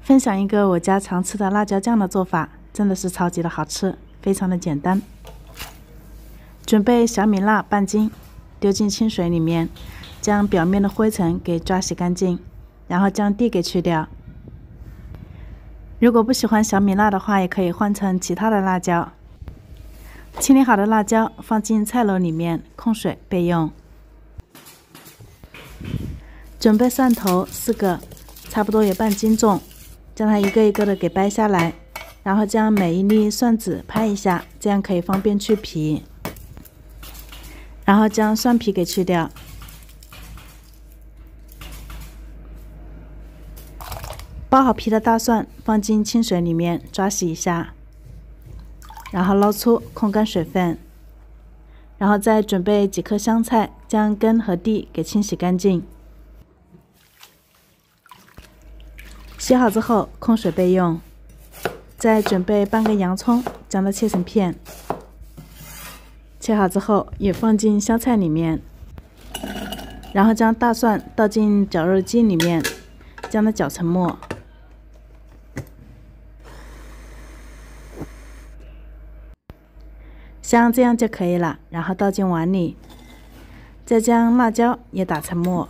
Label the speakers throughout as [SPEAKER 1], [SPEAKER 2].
[SPEAKER 1] 分享一个我家常吃的辣椒酱的做法，真的是超级的好吃，非常的简单。准备小米辣半斤，丢进清水里面，将表面的灰尘给抓洗干净，然后将蒂给去掉。如果不喜欢小米辣的话，也可以换成其他的辣椒。清理好的辣椒放进菜篓里面，控水备用。准备蒜头4个，差不多有半斤重，将它一个一个的给掰下来，然后将每一粒蒜籽拍一下，这样可以方便去皮。然后将蒜皮给去掉。剥好皮的大蒜放进清水里面抓洗一下，然后捞出控干水分，然后再准备几颗香菜，将根和蒂给清洗干净。洗好之后控水备用。再准备半个洋葱，将它切成片。切好之后也放进香菜里面，然后将大蒜倒进绞肉机里面，将它搅成沫。像这样就可以了，然后倒进碗里，再将辣椒也打成沫。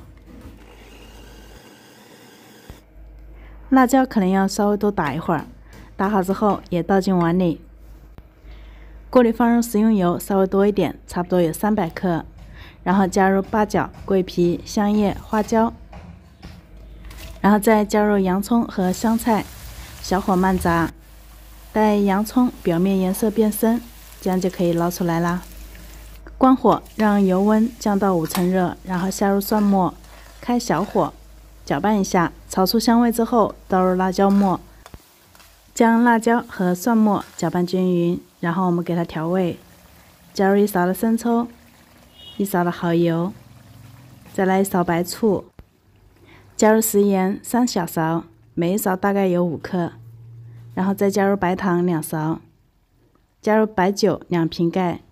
[SPEAKER 1] 辣椒可能要稍微多打一会儿，打好之后也倒进碗里。锅里放入食用油，稍微多一点，差不多有300克，然后加入八角、桂皮、香叶、花椒，然后再加入洋葱和香菜，小火慢炸，待洋葱表面颜色变深，这样就可以捞出来啦。关火，让油温降到5成热，然后下入蒜末，开小火搅拌一下，炒出香味之后倒入辣椒末，将辣椒和蒜末搅拌均匀，然后我们给它调味，加入1勺的生抽，1勺的蚝油，再来1勺白醋，加入食盐3小勺，每1勺大概有5克，然后再加入白糖2勺，加入白酒2瓶盖，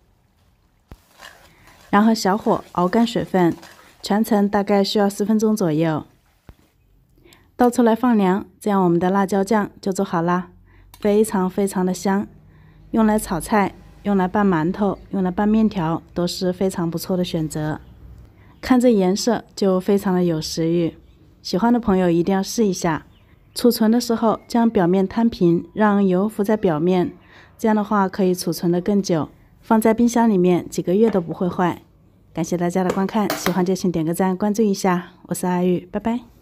[SPEAKER 1] 然后小火熬干水分，全程大概需要10分钟左右。倒出来放凉，这样我们的辣椒酱就做好啦，非常非常的香，用来炒菜，用来拌馒头，用来拌面条都是非常不错的选择。看这颜色就非常的有食欲，喜欢的朋友一定要试一下。储存的时候将表面摊平，让油浮在表面，这样的话可以储存的更久，放在冰箱里面几个月都不会坏。感谢大家的观看，喜欢就请点个赞，关注一下，我是阿玉，拜拜。